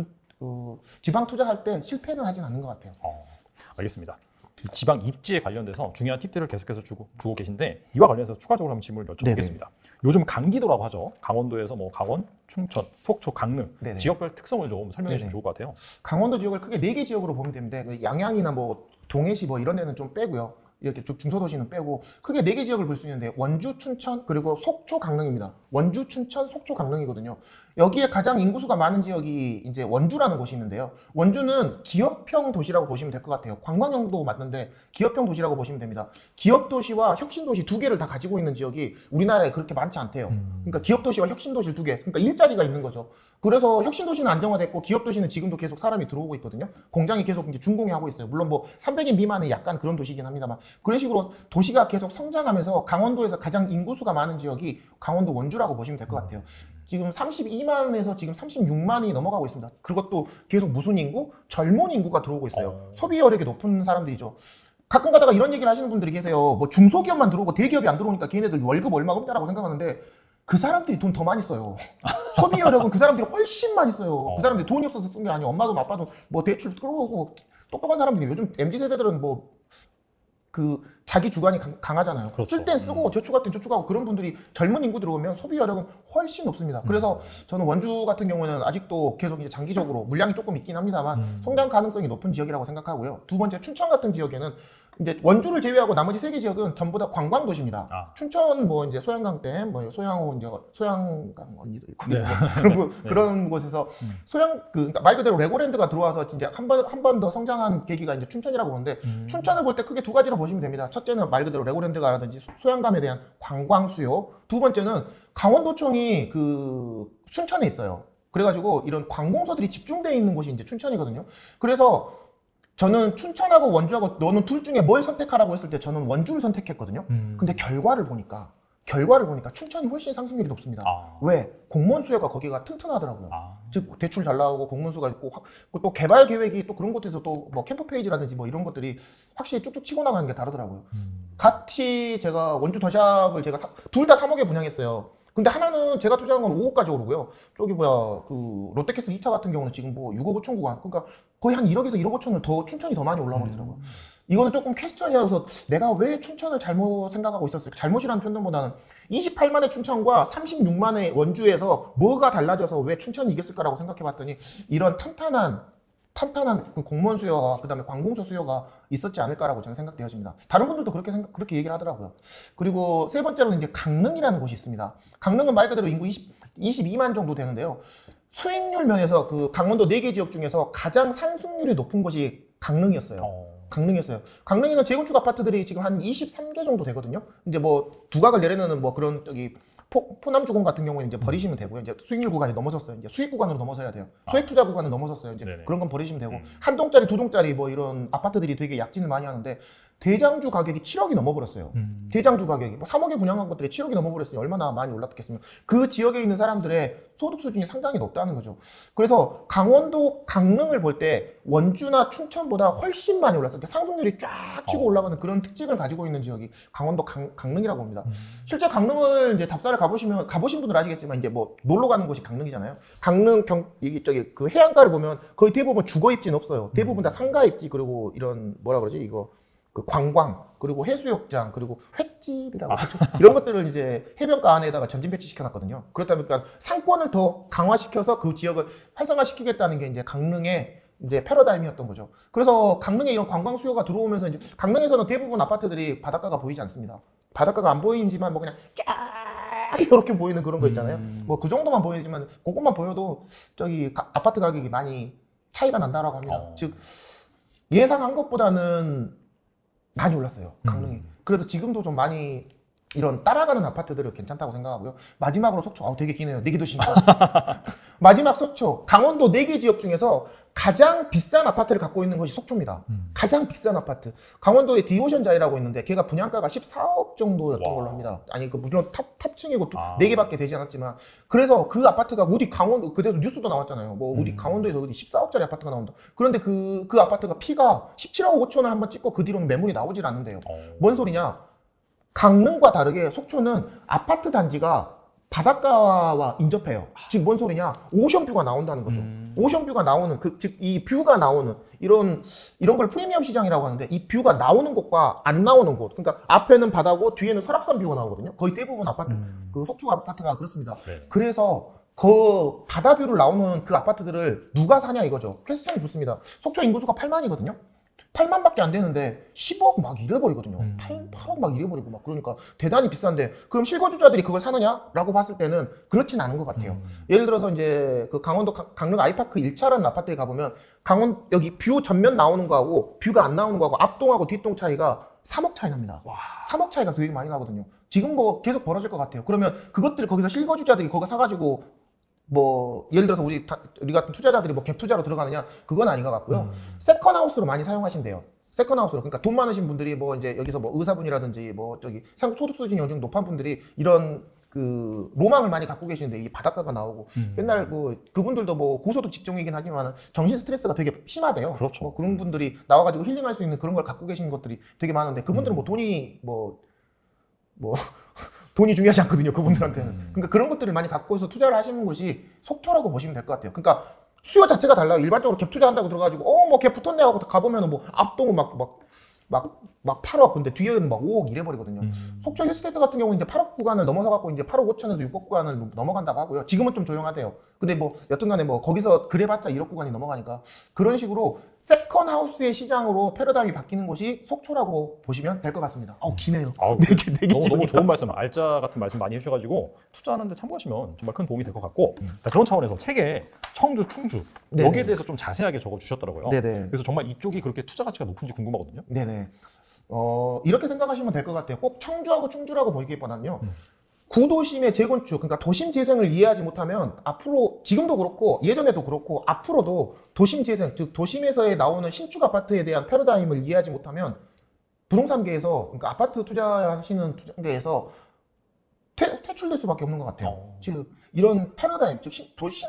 지방 투자할 때 실패는 하진 않는 것 같아요. 알겠습니다. 지방 입지에 관련돼서 중요한 팁들을 계속해서 주고 계신데 이와 관련해서 추가적으로 한번 질문을 여쭤보겠습니다. 요즘 강기도라고 하죠. 강원도에서 뭐 강원, 충청, 속초, 강릉 네네. 지역별 특성을 좀 설명해 주시면 네네. 좋을 것 같아요. 강원도 지역을 크게 4개 지역으로 보면 되는데 양양이나 뭐 동해시 뭐 이런 데는 좀 빼고요. 이렇게 중소도시는 빼고 크게 4개 지역을 볼 수 있는데 원주, 춘천, 그리고 속초, 강릉입니다. 원주, 춘천, 속초, 강릉이거든요. 여기에 가장 인구수가 많은 지역이 이제 원주라는 곳이 있는데요. 원주는 기업형 도시라고 보시면 될 것 같아요. 관광형도 맞는데 기업형 도시라고 보시면 됩니다. 기업 도시와 혁신 도시 2개를 다 가지고 있는 지역이 우리나라에 그렇게 많지 않대요. 그러니까 기업 도시와 혁신 도시 2개, 그러니까 일자리가 있는 거죠. 그래서 혁신 도시는 안정화됐고 기업 도시는 지금도 계속 사람이 들어오고 있거든요. 공장이 계속 이제 준공이 하고 있어요. 물론 뭐 300인 미만의 약간 그런 도시긴 합니다만 그런 식으로 도시가 계속 성장하면서 강원도에서 가장 인구수가 많은 지역이 강원도 원주라고 보시면 될 것 같아요. 지금 32만에서 지금 36만이 넘어가고 있습니다. 그것도 계속 무슨 인구? 젊은 인구가 들어오고 있어요. 소비 여력이 높은 사람들이죠. 가끔 가다가 이런 얘기를 하시는 분들이 계세요. 뭐 중소기업만 들어오고 대기업이 안 들어오니까 걔네들 월급 얼마 없다라고 생각하는데 그 사람들이 돈 더 많이 써요. 소비 여력은 그 사람들이 훨씬 많이 써요. 그 사람들이 돈이 없어서 쓴 게 아니에요. 엄마도 아빠도 뭐 대출 끌어오고 똑똑한 사람들이 요즘 MZ세대들은 뭐 그 자기 주관이 강하잖아요. 그렇죠. 쓸 땐 쓰고 저축할 땐 저축하고 그런 분들이 젊은 인구 들어오면 소비 여력은 훨씬 높습니다. 그래서 저는 원주 같은 경우는 아직도 계속 이제 장기적으로 물량이 조금 있긴 합니다만 성장 가능성이 높은 지역이라고 생각하고요. 두 번째 춘천 같은 지역에는 이제 원주를 제외하고 나머지 3개 지역은 전부 다 관광 도시입니다. 춘천 뭐 이제 소양강댐, 뭐 소양호 이제 소양강 언니도 있고 네. 그런 곳에서 그러니까 말 그대로 레고랜드가 들어와서 이제 한 번 더 성장한 계기가 이제 춘천이라고 보는데 춘천을 볼 때 크게 2가지로 보시면 됩니다. 첫째는 말 그대로 레고랜드가라든지 소양감에 대한 관광 수요. 두 번째는 강원도청이 그 춘천에 있어요. 그래가지고 이런 관공서들이 집중되어 있는 곳이 이제 춘천이거든요. 그래서 저는 춘천하고 원주하고 너는 둘 중에 뭘 선택하라고 했을 때 저는 원주를 선택했거든요. 근데 결과를 보니까 춘천이 훨씬 상승률이 높습니다. 왜? 공무원 수요가 거기가 튼튼하더라고요. 즉 대출 잘 나오고 공무원 수가 있고 또 개발 계획이 또 그런 곳에서 또 뭐 캠프 페이지라든지 뭐 이런 것들이 확실히 쭉쭉 치고 나가는 게 다르더라고요. 같이 제가 원주 더샵을 제가 둘 다 3억에 분양했어요. 근데 하나는 제가 투자한 건 5억까지 오르고요. 저기 뭐야 그 롯데캐슬 2차 같은 경우는 지금 뭐 6억 5천 구간, 그러니까 거의 한 1억에서 1억 5천을 더 춘천이 더 많이 올라버리더라고요. 이거는 조금 퀘스천이라서 내가 왜 춘천을 잘못 생각하고 있었을까? 잘못이라는 표현보다는 28만의 춘천과 36만의 원주에서 뭐가 달라져서 왜 춘천이 이겼을까라고 생각해봤더니 이런 탄탄한 그 공무원 수요와 그다음에 관공서 수요가 있었지 않을까라고 저는 생각되어집니다. 다른 분들도 그렇게 얘기를 하더라고요. 그리고 세 번째로는 이제 강릉이라는 곳이 있습니다. 강릉은 말 그대로 인구 22만 정도 되는데요. 수익률 면에서 그 강원도 4개 지역 중에서 가장 상승률이 높은 곳이 강릉이었어요. 강릉에는 재건축 아파트들이 지금 한 23개 정도 되거든요. 이제 뭐 두각을 내려놓는 뭐 그런 포남주공 같은 경우는 이제 버리시면 되고요. 이제 수익률 구간이 넘어섰어요. 이제 수익 구간으로 넘어서야 돼요. 소액 투자 구간은 넘어섰어요. 이제 네네. 그런 건 버리시면 되고 한 동짜리, 2동짜리 뭐 이런 아파트들이 되게 약진을 많이 하는데 대장주 가격이 7억이 넘어버렸어요. 대장주 가격이 뭐 3억에 분양한 것들이 7억이 넘어버렸으니 얼마나 많이 올랐겠으면 그 지역에 있는 사람들의 소득 수준이 상당히 높다는 거죠. 그래서 강원도 강릉을 볼 때 원주나 춘천보다 훨씬 많이 올랐어요. 그러니까 상승률이 쫙 치고 올라가는 그런 특징을 가지고 있는 지역이 강원도 강릉이라고 봅니다. 실제 강릉을 이제 답사를 가보신 분들 아시겠지만 이제 뭐 놀러 가는 곳이 강릉이잖아요. 강릉 그 해안가를 보면 거의 대부분 주거 입지는 없어요. 대부분 다 상가 입지, 그리고 이런 뭐라 그러지 이거 그 관광, 그리고 해수욕장, 그리고 횟집이라고 하죠. 이런 것들을 이제 해변가 안에다가 전진 배치시켜놨거든요. 그렇다 보니까 상권을 더 강화시켜서 그 지역을 활성화시키겠다는 게 이제 강릉의 이제 패러다임이었던 거죠. 그래서 강릉에 이런 관광 수요가 들어오면서 이제 강릉에서는 대부분 아파트들이 바닷가가 보이지 않습니다. 바닷가가 안 보이지만 뭐 그냥 쫙 이렇게 보이는 그런 거 있잖아요. 뭐 그 정도만 보이지만 그것만 보여도 저기 아파트 가격이 많이 차이가 난다라고 합니다. 즉 예상한 것보다는 많이 올랐어요, 강릉이. 그래서 지금도 좀 많이 이런 따라가는 아파트들은 괜찮다고 생각하고요. 마지막으로 속초, 되게 기네요. 4개 도시니까. 마지막 속초, 강원도 4개 지역 중에서 가장 비싼 아파트를 갖고 있는 것이 속초입니다. 가장 비싼 아파트. 강원도에 디오션자이라고 있는데 걔가 분양가가 14억 정도였던 걸로 합니다. 아니 그 물론 탑층이고 4개밖에 되지 않았지만, 그래서 그 아파트가 우리 강원도, 그래서 뉴스도 나왔잖아요. 뭐 우리 강원도에서 어디 14억짜리 아파트가 나온다. 그런데 그 아파트가 피가 17억 5천을 한번 찍고 그 뒤로는 매물이 나오질 않는데요. 뭔 소리냐? 강릉과 다르게 속초는 아파트 단지가 바닷가와 인접해요. 즉 뭔 소리냐? 오션뷰가 나온다는 거죠. 오션뷰가 나오는 즉 이 뷰가 나오는 이런 걸 프리미엄 시장이라고 하는데, 이 뷰가 나오는 곳과 안 나오는 곳, 그러니까 앞에는 바다고 뒤에는 설악산 뷰가 나오거든요. 거의 대부분 아파트 그 속초 아파트가 그렇습니다. 네. 그래서 그 바다 뷰를 나오는 그 아파트들을 누가 사냐 이거죠. 퀘스천이 붙습니다. 속초 인구수가 8만이거든요. 8만밖에 안 되는데 10억 막 이래버리거든요. 8억 막 이래버리고 막 그러니까 대단히 비싼데 그럼 실거주자들이 그걸 사느냐라고 봤을 때는 그렇진 않은 것 같아요. 예를 들어서 이제 그 강원도 강릉 아이파크 1차라는 아파트에 가보면 강원 여기 뷰 전면 나오는 거하고 뷰가 안 나오는 거하고 앞동하고 뒷동 차이가 3억 차이 납니다. 와. 3억 차이가 되게 많이 나거든요. 지금 뭐 계속 벌어질 것 같아요. 그러면 그것들 거기서 실거주자들이 거기 사가지고 뭐 예를 들어서 우리 같은 투자자들이 뭐 갭 투자로 들어가느냐 그건 아닌 것 같고요. 세컨하우스로 많이 사용하신대요. 세컨하우스로. 그러니까 돈 많으신 분들이 뭐 이제 여기서 뭐 의사분이라든지 뭐 저기 소득 수준이 요즘 높은 분들이 이런 그 로망을 많이 갖고 계시는데 이 바닷가가 나오고 맨날 뭐 그분들도 뭐 고소득 직종이긴 하지만 정신 스트레스가 되게 심하대요. 그렇죠. 뭐 그런 분들이 나와가지고 힐링할 수 있는 그런 걸 갖고 계신 것들이 되게 많은데 그분들은 뭐 돈이 뭐 돈이 중요하지 않거든요, 그분들한테는. 그러니까 그런 것들을 많이 갖고서 투자를 하시는 것이 속초라고 보시면 될 것 같아요. 그러니까 수요 자체가 달라요. 일반적으로 갭 투자한다고 들어가지고 뭐 갭 붙었네 하고 가보면은 뭐 앞동은 막 8억 근데 뒤에는 막 5억 이래버리거든요. 속초 힐스테이트 같은 경우는 이제 8억 구간을 넘어서 갖고 이제 8억 5천에서 6억 구간을 넘어간다고 하고요. 지금은 좀 조용하대요. 근데 뭐 여튼간에 뭐 거기서 그래봤자 1억 구간이 넘어가니까 그런 식으로 세컨 하우스의 시장으로 패러다임이 바뀌는 곳이 속초라고 보시면 될 것 같습니다. 기네요. 너무 좋은 말씀, 알짜 같은 말씀 많이 해주셔가지고 투자하는데 참고하시면 정말 큰 도움이 될 것 같고 자, 그런 차원에서 책에 청주, 충주 여기에 대해서 좀 자세하게 적어주셨더라고요. 네네. 그래서 정말 이쪽이 그렇게 투자 가치가 높은지 궁금하거든요. 네네. 이렇게 생각하시면 될 것 같아요. 꼭 청주하고 충주라고 보기보다는요. 구도심의 재건축, 그러니까 도심 재생을 이해하지 못하면 앞으로 지금도 그렇고 예전에도 그렇고 앞으로도 도심 재생, 즉 도심에서 나오는 신축 아파트에 대한 패러다임을 이해하지 못하면 부동산계에서, 그러니까 아파트 투자하시는 투자계에서 퇴출될 수밖에 없는 것 같아요. 즉 이런 패러다임, 즉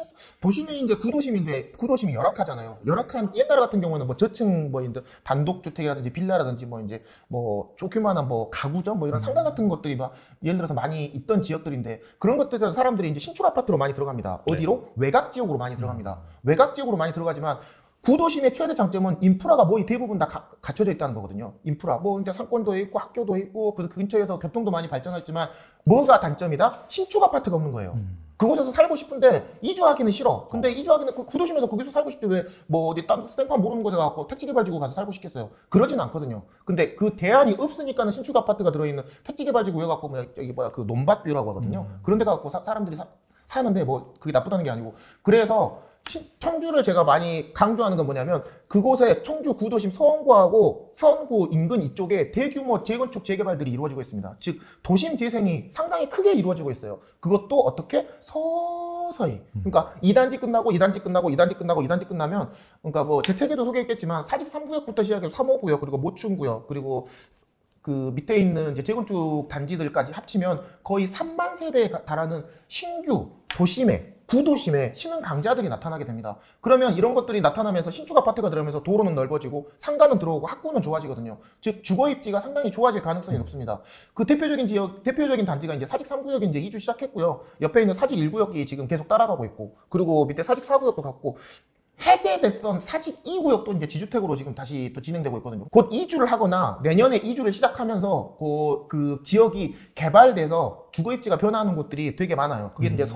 도심이 이제 구도심인데 구도심이 열악하잖아요. 열악한 옛날 같은 경우는 뭐 저층 뭐 이제 단독주택이라든지 빌라라든지 뭐 이제 뭐 조그마한 뭐 가구죠, 뭐 이런 상가 같은 것들이 막 예를 들어서 많이 있던 지역들인데 그런 것들에서 사람들이 이제 신축 아파트로 많이 들어갑니다. 어디로? 외곽 지역으로 많이 들어갑니다. 외곽 지역으로 많이 들어가지만 구도심의 최대 장점은 인프라가 거의 대부분 다 갖춰져 있다는 거거든요. 인프라, 뭐 이제 상권도 있고 학교도 있고 그래서 그 근처에서 교통도 많이 발전했지만 뭐가 단점이다? 신축 아파트가 없는 거예요. 그곳에서 살고 싶은데 이주하기는 싫어. 근데 이주하기는 그 구도심에서 거기서 살고 싶지 왜 뭐 어디 딴 생판 모르는 곳에 가서 택지개발지구 가서 살고 싶겠어요. 그러진 않거든요. 근데 그 대안이 없으니까는 신축 아파트가 들어있는 택지개발지구에 갖고 뭐 저기 뭐야 그 논밭뷰라고 하거든요. 그런 데 가고 사람들이 사는데 뭐 그게 나쁘다는 게 아니고 그래서 청주를 제가 많이 강조하는 건 뭐냐면 그곳에 청주 구도심 서원구하고 서원구 인근 이쪽에 대규모 재건축 재개발들이 이루어지고 있습니다. 즉 도심 재생이 상당히 크게 이루어지고 있어요. 그것도 어떻게? 서서히. 그러니까 2단지 끝나고 2단지 끝나고 2단지 끝나고 2단지 끝나면 그러니까 뭐 제 책에도 소개했겠지만 사직 3구역부터 시작해서 3호구역 그리고 모충구역 그리고 그 밑에 있는 이제 재건축 단지들까지 합치면 거의 3만 세대에 달하는 신규 도심에 구도심에 신흥 강자들이 나타나게 됩니다. 그러면 이런 것들이 나타나면서 신축 아파트가 들어오면서 도로는 넓어지고 상가는 들어오고 학구는 좋아지거든요. 즉 주거 입지가 상당히 좋아질 가능성이 높습니다. 그 대표적인 단지가 이제 사직 3구역이 이제 이주 시작했고요. 옆에 있는 사직 1구역이 지금 계속 따라가고 있고 그리고 밑에 사직 4구역도 갔고 해제됐던 사직 2구역도 이제 지주택으로 지금 다시 또 진행되고 있거든요. 곧 이주를 하거나 내년에 이주를 시작하면서 그 지역이 개발돼서 주거 입지가 변화하는 곳들이 되게 많아요. 그게 이제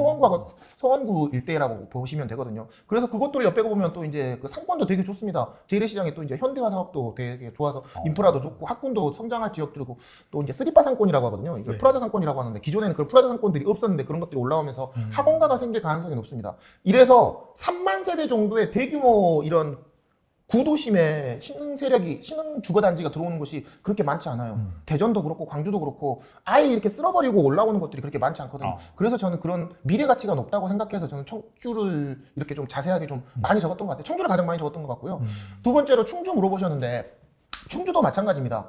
서원구 일대라고 보시면 되거든요. 그래서 그것들 옆에 보면 또 이제 그 상권도 되게 좋습니다. 재래시장에 또 이제 현대화 사업도 되게 좋아서 인프라도 좋고 학군도 성장할 지역들이고 또 이제 쓰리파 상권이라고 하거든요. 이걸 프라자 상권이라고 하는데 기존에는 그런 프라자 상권들이 없었는데 그런 것들이 올라오면서 학원가가 생길 가능성이 높습니다. 이래서 3만 세대 정도의 대규모 이런 구도심에 신흥 주거단지가 들어오는 곳이 그렇게 많지 않아요. 대전도 그렇고 광주도 그렇고 아예 이렇게 쓸어버리고 올라오는 것들이 그렇게 많지 않거든요. 그래서 저는 그런 미래 가치가 높다고 생각해서 저는 청주를 이렇게 좀 자세하게 좀 많이 적었던 것 같아요. 청주를 가장 많이 적었던 것 같고요. 두 번째로 충주 물어보셨는데 충주도 마찬가지입니다.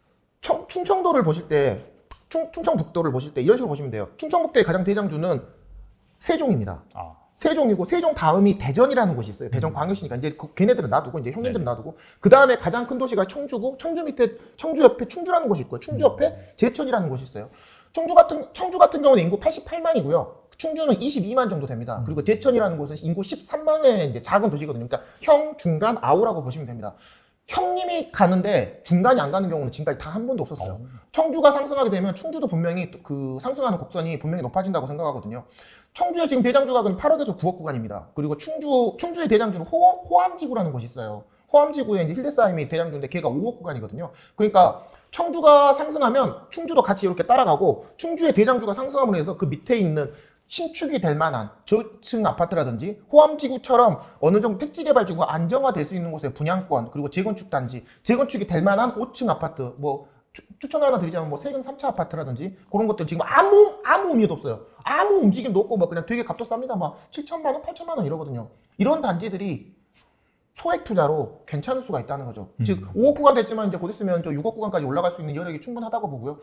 충청도를 보실 때 충청북도를 보실 때 이런 식으로 보시면 돼요. 충청북도의 가장 대장주는 세종입니다. 세종이고 세종 다음이 대전이라는 곳이 있어요. 대전광역시니까 이제 걔네들은 놔두고 이제 형님들은 놔두고 그 다음에 가장 큰 도시가 청주고 청주 밑에 청주 옆에 충주라는 곳이 있고요. 충주 옆에 제천이라는 곳이 있어요. 청주 같은 경우는 인구 88만이고요. 충주는 22만 정도 됩니다. 그리고 제천이라는 곳은 인구 13만의 이제 작은 도시거든요. 그러니까 형, 중간, 아우라고 보시면 됩니다. 형님이 가는데 중간이 안 가는 경우는 지금까지 단 한 번도 없었어요. 청주가 상승하게 되면 충주도 분명히 그 상승하는 곡선이 분명히 높아진다고 생각하거든요. 청주의 지금 대장주각은 8억에서 9억 구간입니다. 그리고 충주의 대장주는 호암지구라는 곳이 있어요. 호암지구에 이제 힐데스하임이 대장주인데 걔가 5억 구간이거든요. 그러니까 청주가 상승하면 충주도 같이 이렇게 따라가고 충주의 대장주가 상승함으로 해서 그 밑에 있는 신축이 될 만한 저층 아파트라든지 호암지구처럼 어느 정도 택지개발지구가 안정화될 수 있는 곳의 분양권 그리고 재건축 단지, 재건축이 될 만한 5층 아파트 뭐 추천 하나 드리자면 뭐 세금 3차 아파트라든지 그런 것들 지금 아무 의미도 없어요. 아무 움직임도 없고 뭐 그냥 되게 값도 쌉니다. 막 7천만 원, 8천만 원 이러거든요. 이런 단지들이 소액 투자로 괜찮을 수가 있다는 거죠. 즉 5억 구간 됐지만 이제 곧 있으면 저 6억 구간까지 올라갈 수 있는 여력이 충분하다고 보고요.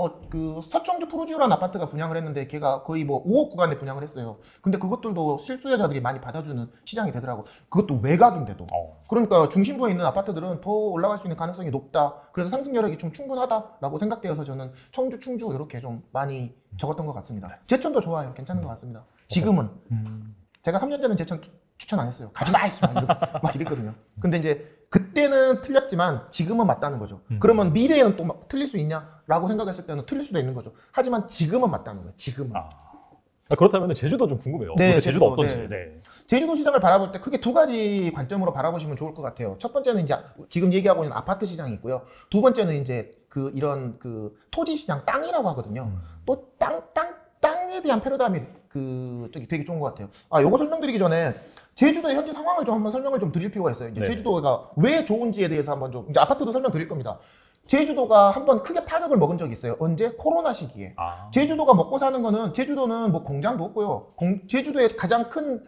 그 서청주 푸르지오라는 아파트가 분양을 했는데 걔가 거의 뭐 5억 구간에 분양을 했어요. 근데 그것들도 실수요자들이 많이 받아주는 시장이 되더라고. 그것도 외곽인데도. 그러니까 중심부에 있는 아파트들은 더 올라갈 수 있는 가능성이 높다. 그래서 상승 여력이 좀 충분하다라고 생각되어서 저는 청주, 충주 이렇게 좀 많이 적었던 것 같습니다. 제천도 좋아요. 괜찮은 것 같습니다. 지금은 제가 3년 전에 제천 추천 안 했어요. 가지 마! 막 이랬거든요. 근데 이제 그때는 틀렸지만 지금은 맞다는 거죠. 그러면 미래에는 또 막 틀릴 수 있냐라고 생각했을 때는 틀릴 수도 있는 거죠. 하지만 지금은 맞다는 거예요. 지금은. 그렇다면 제주도 좀 궁금해요. 네, 제주도 어떤지. 네. 제주도 시장을 바라볼 때 크게 두 가지 관점으로 바라보시면 좋을 것 같아요. 첫 번째는 이제 지금 얘기하고 있는 아파트 시장이 있고요. 두 번째는 이제 이런 토지 시장, 땅이라고 하거든요. 또 땅에 대한 패러다임이 되게 좋은 것 같아요. 요거 설명드리기 전에 제주도의 현재 상황을 좀 한번 설명을 좀 드릴 필요가 있어요. 이제 제주도가 왜 좋은지에 대해서 한번 좀, 이제 아파트도 설명드릴 겁니다. 제주도가 한번 크게 타격을 먹은 적이 있어요. 언제? 코로나 시기에. 제주도가 먹고 사는 거는, 제주도는 뭐 공장도 없고요. 제주도의 가장 큰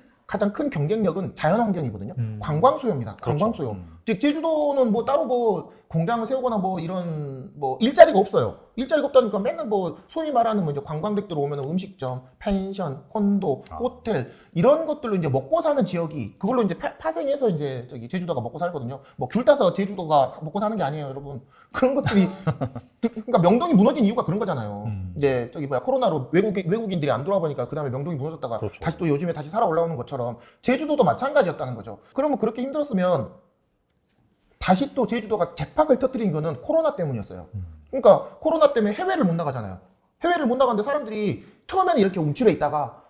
경쟁력은 자연환경이거든요. 관광수요입니다. 관광수요. 그렇죠. 즉 제주도는 뭐 따로 뭐 공장을 세우거나 뭐 이런 뭐 일자리가 없어요. 일자리가 없다니까 맨날 뭐 소위 말하는 뭐 이제 관광객들 오면 음식점, 펜션, 콘도, 호텔 이런 것들로 이제 먹고 사는 지역이 그걸로 이제 파생해서 이제 제주도가 먹고 살거든요. 뭐 귤 따서 제주도가 먹고 사는 게 아니에요, 여러분. 그런 것들이 그러니까 명동이 무너진 이유가 그런 거잖아요. 이제 코로나로 외국인들이 안 돌아와 보니까 그다음에 명동이 무너졌다가 그렇죠. 다시 또 요즘에 다시 살아 올라오는 것처럼 제주도도 마찬가지였다는 거죠. 그러면 그렇게 힘들었으면 다시 또 제주도가 재팍을 터뜨린 거는 코로나 때문이었어요. 그러니까 코로나 때문에 해외를 못 나가잖아요. 해외를 못 나가는데 사람들이 처음에는 이렇게 움츠려 있다가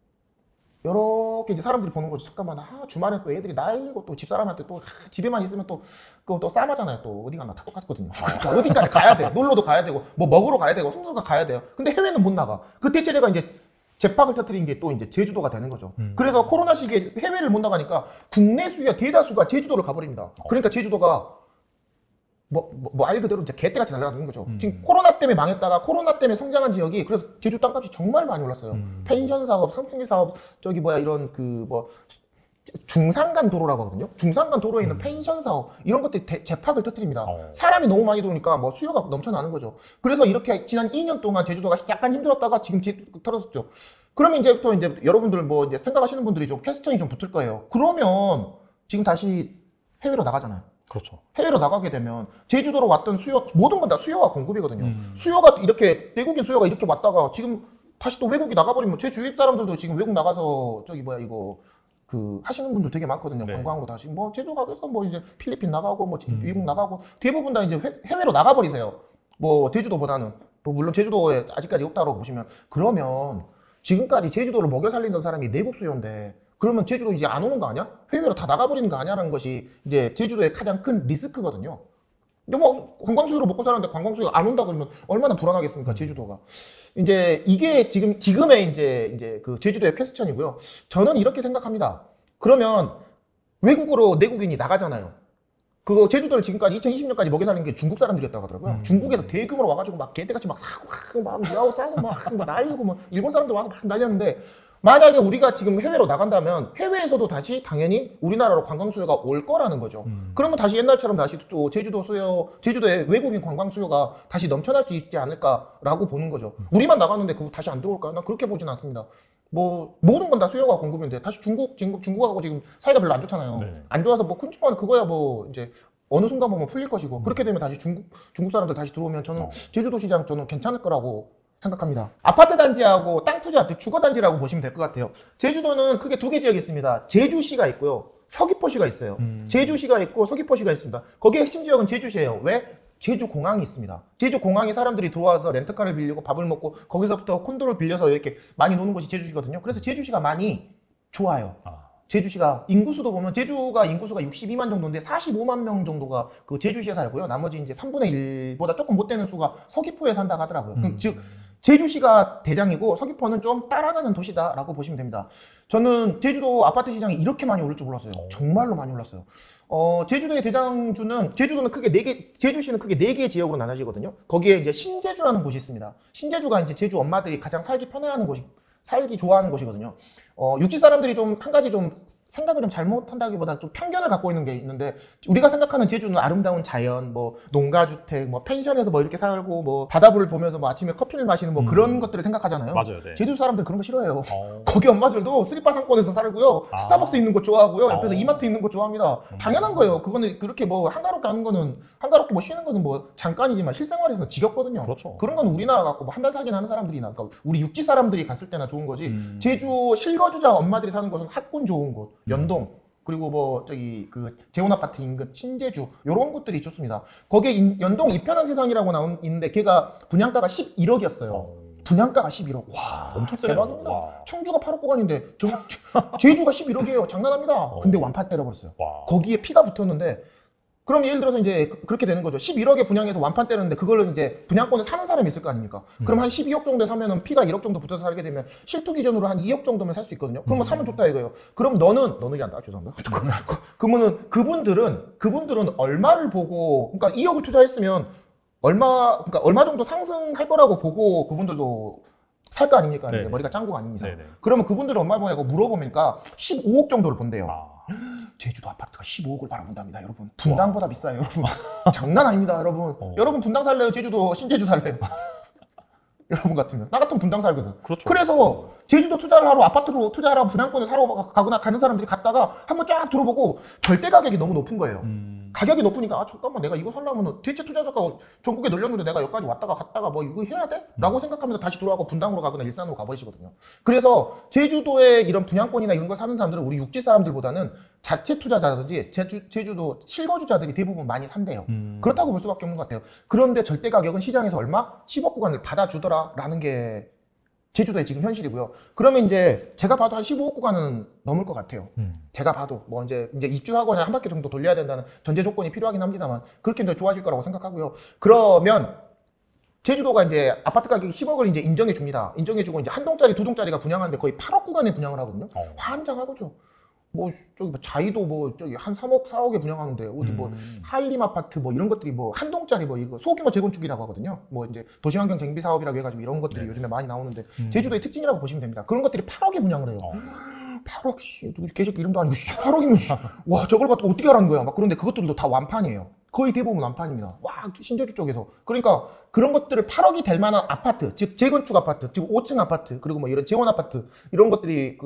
이렇게 이제 사람들이 보는 거죠. 잠깐만, 주말에 또 애들이 날리고 또 집사람한테 또 집에만 있으면 또 싸마잖아요. 또 어디 가나 다 똑같거든요. 어딘가에 가야 돼. 놀러도 가야 되고 뭐 먹으러 가야 되고 송수가 가야 돼요. 근데 해외는 못 나가. 그 대체제가 이제 재팍을 터뜨린 게 또 이제 제주도가 되는 거죠. 그래서 코로나 시기에 해외를 못 나가니까 국내 수요 대다수가 제주도를 가버립니다. 그러니까 제주도가 말 그대로 이제 개떼같이 날아가는 거죠. 지금 코로나 때문에 망했다가 코로나 때문에 성장한 지역이 그래서 제주 땅값이 정말 많이 올랐어요. 펜션 사업, 상승기 사업, 이런 중산간 도로라고 하거든요. 중산간 도로에 있는 펜션 사업 이런 것들이 재팍을 터뜨립니다. 사람이 너무 많이 들어오니까 뭐 수요가 넘쳐나는 거죠. 그래서 이렇게 지난 2년 동안 제주도가 약간 힘들었다가 지금 털었었죠. 그러면 이제 또 이제 여러분들 뭐 이제 생각하시는 분들이 좀 퀘스천이 좀 붙을 거예요. 그러면 지금 다시 해외로 나가잖아요. 그렇죠. 해외로 나가게 되면 제주도로 왔던 수요, 모든 건 다 수요와 공급이거든요. 수요가 이렇게, 외국인 수요가 이렇게 왔다가 지금 다시 또 외국이 나가버리면 제 주위 사람들도 지금 외국 나가서 하시는 분들 되게 많거든요. 관광으로 다시 뭐 제주 가서 뭐 이제 필리핀 나가고 뭐 미국 나가고 대부분 다 이제 해외로 나가버리세요. 뭐 제주도보다는 뭐 물론 제주도에 아직까지 없다고 보시면 그러면 지금까지 제주도를 먹여 살리던 사람이 내국 수요인데 그러면 제주도 이제 안 오는 거 아니야? 해외로 다 나가버리는 거 아니야라는 것이 이제 제주도의 가장 큰 리스크거든요. 근데 뭐 관광수요로 먹고 사는데 관광수요가 안 온다 그러면 얼마나 불안하겠습니까, 제주도가. 이제 이게 지금의 이제 그 제주도의 퀘스천이고요. 저는 이렇게 생각합니다. 그러면 외국으로 내국인이 나가잖아요. 그거 제주도를 지금까지 2020년까지 먹여 살린 게 중국 사람들이었다고 하더라고요. 중국에서 대규모로 와가지고 막 개떼같이 막 사고 막 야호 싸고 막 날리고 막 일본 사람들 와서 막 날렸는데 만약에 우리가 지금 해외로 나간다면 해외에서도 다시 당연히 우리나라로 관광 수요가 올 거라는 거죠. 그러면 다시 옛날처럼 다시 또 제주도에 외국인 관광 수요가 다시 넘쳐날 수 있지 않을까라고 보는 거죠. 우리만 나갔는데 그거 다시 안 들어올까요? 난 그렇게 보진 않습니다. 뭐 모든 건 다 수요가 공급인데 다시 중국하고 지금 사이가 별로 안 좋잖아요. 안 좋아서 뭐 큰치만 그거야 뭐 이제 어느 순간 보면 풀릴 것이고 그렇게 되면 다시 중국 사람들 다시 들어오면 저는 제주도 시장 저는 괜찮을 거라고 생각합니다. 아파트 단지하고 땅 투자, 즉 주거 단지라고 보시면 될 것 같아요. 제주도는 크게 두 개 지역이 있습니다. 제주시가 있고요. 서귀포시가 있어요. 제주시가 있고 서귀포시가 있습니다. 거기에 핵심 지역은 제주시예요. 왜? 제주공항이 있습니다. 제주공항에 사람들이 들어와서 렌트카를 빌리고 밥을 먹고 거기서부터 콘도를 빌려서 이렇게 많이 노는 곳이 제주시거든요. 그래서 제주시가 많이 좋아요. 제주시가 인구수도 보면 제주가 인구수가 62만 정도인데 45만 명 정도가 그 제주시에 살고요. 나머지 이제 3분의 1보다 조금 못 되는 수가 서귀포에 산다고 하더라고요. 즉 제주시가 대장이고 서귀포는 좀 따라가는 도시다라고 보시면 됩니다. 저는 제주도 아파트 시장이 이렇게 많이 오를 줄 몰랐어요. 정말로 많이 올랐어요. 제주도의 대장주는 제주도는 크게 4개, 제주시는 크게 4개 지역으로 나눠지거든요. 거기에 이제 신제주라는 곳이 있습니다. 신제주가 이제 제주 엄마들이 가장 살기 편해하는 곳이 살기 좋아하는 곳이거든요. 육지 사람들이 좀 한 가지 좀 생각을 좀 잘못한다기보다 좀 편견을 갖고 있는 게 있는데 우리가 생각하는 제주는 아름다운 자연, 뭐 농가주택, 뭐 펜션에서 뭐 이렇게 살고 뭐 바다불을 보면서 뭐 아침에 커피를 마시는 뭐 그런 것들을 생각하잖아요. 맞아요. 네. 제주 사람들 그런 거 싫어해요. 거기 엄마들도 스리파 상권에서 살고요. 스타벅스 있는 곳 좋아하고요. 옆에서 이마트 있는 곳 좋아합니다. 당연한 거예요. 그거는 그렇게 뭐 한가롭게 하는 거는 한가롭게 뭐 쉬는 거는 뭐 잠깐이지만 실생활에서는 지겹거든요. 그렇죠. 그런 건 우리나라 갖고 뭐 한 달 살긴 하는 사람들이나 그러니까 우리 육지 사람들이 갔을 때나 좋은 거지. 제주 실거주자 엄마들이 사는 곳은 학군 좋은 곳, 연동 그리고 뭐 저기 그 재혼 아파트 인근 신제주 이런 곳들이 좋습니다. 거기에 연동 이편한 세상이라고 있는데 걔가 분양가가 11억이었어요. 분양가가 11억. 와, 엄청 세네요. 대박입니다. 와. 청주가 8억 구간인데 제주가 11억이에요. 장난합니다. 근데 완판 때려버렸어요. 와. 거기에 피가 붙었는데 그럼 예를 들어서 이제 그렇게 되는 거죠. 11억에 분양해서 완판 때렸는데 그걸로 이제 분양권을 사는 사람이 있을 거 아닙니까? 그럼 한 12억 정도에 사면은 피가 1억 정도 붙어서 살게 되면 실투 기준으로 한 2억 정도면 살 수 있거든요. 그럼 뭐 사면 좋다 이거예요. 그럼 너는이란다. 죄송합니다. 그러면은 그분들은 얼마를 보고 그러니까 2억을 투자했으면 얼마 정도 상승할 거라고 보고 그분들도 살 거 아닙니까? 네. 머리가 짱구 아닌 이상. 네네. 그러면 그분들은 얼마 보냐고 물어보니까 15억 정도를 본대요. 아. 제주도 아파트가 15억을 바라본답니다, 여러분. 분당보다 비싸요, 여러분. 장난 아닙니다, 여러분. 여러분 분당 살래요? 제주도 신제주 살래요? 여러분 같으면 나 같으면 분당 살거든. 그렇죠. 그래서 제주도 투자를 하러 아파트로 투자하러 분양권을 사러 가는 사람들이 갔다가 한번 쫙 들어보고 절대 가격이 너무 높은 거예요. 가격이 높으니까 아 잠깐만 내가 이거 살려면 대체 투자자가 전국에 널렸는데 내가 여기까지 왔다가 갔다가 뭐 이거 해야 돼? 라고 생각하면서 다시 돌아가고 분당으로 가거나 일산으로 가버리시거든요. 그래서 제주도에 이런 분양권이나 이런 거 사는 사람들은 우리 육지 사람들보다는 자체 투자자라든지 제주도 실거주자들이 대부분 많이 산대요. 그렇다고 볼 수밖에 없는 것 같아요. 그런데 절대 가격은 시장에서 얼마? 10억 구간을 받아주더라라는 게 제주도의 지금 현실이고요. 그러면 이제 제가 봐도 한 15억 구간은 넘을 것 같아요. 제가 봐도 뭐 이제 입주하거나 한 바퀴 정도 돌려야 된다는 전제 조건이 필요하긴 합니다만 그렇게 이제 좋아질 거라고 생각하고요. 그러면 제주도가 이제 아파트 가격이 10억을 이제 인정해 줍니다. 인정해주고 이제 한 동짜리, 두 동짜리가 분양하는데 거의 8억 구간에 분양을 하거든요. 환장하고죠. 뭐 저기 뭐 자이도 뭐 저기 한 3억, 4억에 분양하는데 어디 뭐 한림 아파트 뭐 이런 것들이 뭐 한 동짜리 뭐 이거 소규모 재건축이라고 하거든요. 뭐 이제 도시환경 정비 사업이라고 해가지고 이런 것들이 요즘에 많이 나오는데 제주도의 특징이라고 보시면 됩니다. 그런 것들이 8억에 분양을 해요. 8억 씨, 누구 개새끼 이름도 아니고 8억이면 와 저걸 갖고 어떻게 하라는 거야? 막 그런데 그것들도 다 완판이에요. 거의 대부분 완판입니다. 와 신제주 쪽에서 그러니까 그런 것들을 8억이 될 만한 아파트, 즉 재건축 아파트, 즉 5층 아파트 그리고 뭐 이런 재원 아파트 이런 것들이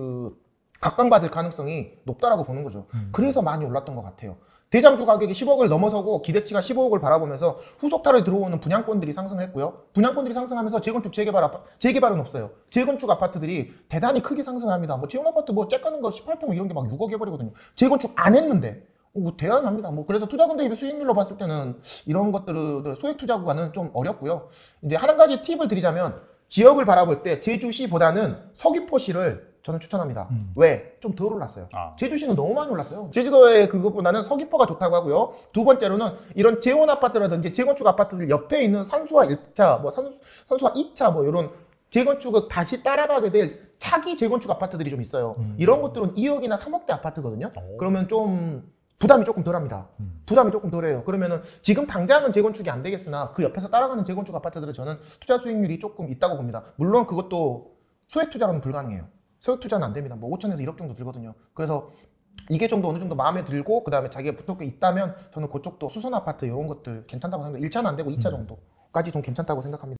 각광받을 가능성이 높다라고 보는 거죠. 그래서 많이 올랐던 것 같아요. 대장주 가격이 10억을 넘어서고 기대치가 15억을 바라보면서 후속타를 들어오는 분양권들이 상승을 했고요. 분양권들이 상승하면서 재건축 재개발은 없어요. 재건축 아파트들이 대단히 크게 상승을 합니다. 뭐 재원 아파트 뭐 째까는 거 18평 뭐 이런 게 막 6억 해버리거든요. 재건축 안 했는데 뭐 대단합니다. 뭐 그래서 투자금 대비 수익률로 봤을 때는 이런 것들을 소액 투자 구간은 좀 어렵고요. 이제 한 가지 팁을 드리자면 지역을 바라볼 때 제주시보다는 서귀포시를 저는 추천합니다. 왜? 좀 덜 올랐어요. 제주시는 너무 많이 올랐어요. 제주도의 그것보다는 서귀포가 좋다고 하고요. 두 번째로는 이런 재원 아파트라든지 재건축 아파트들 옆에 있는 산수화 1차, 뭐 산수화 2차 뭐 이런 재건축을 다시 따라가게 될 차기 재건축 아파트들이 좀 있어요. 이런 것들은 2억이나 3억대 아파트거든요. 그러면 좀 부담이 조금 덜합니다. 부담이 조금 덜해요. 그러면은 지금 당장은 재건축이 안 되겠으나 그 옆에서 따라가는 재건축 아파트들은 저는 투자 수익률이 조금 있다고 봅니다. 물론 그것도 소액 투자로는 불가능해요. 소액 투자는 안 됩니다. 뭐 5천에서 1억 정도 들거든요. 그래서 이게 정도 어느 정도 마음에 들고 그 다음에 자기가 붙을 게 있다면 저는 그쪽도 수선 아파트 이런 것들 괜찮다고 생각합니다. 1차는 안 되고 2차 정도까지 좀 괜찮다고 생각합니다.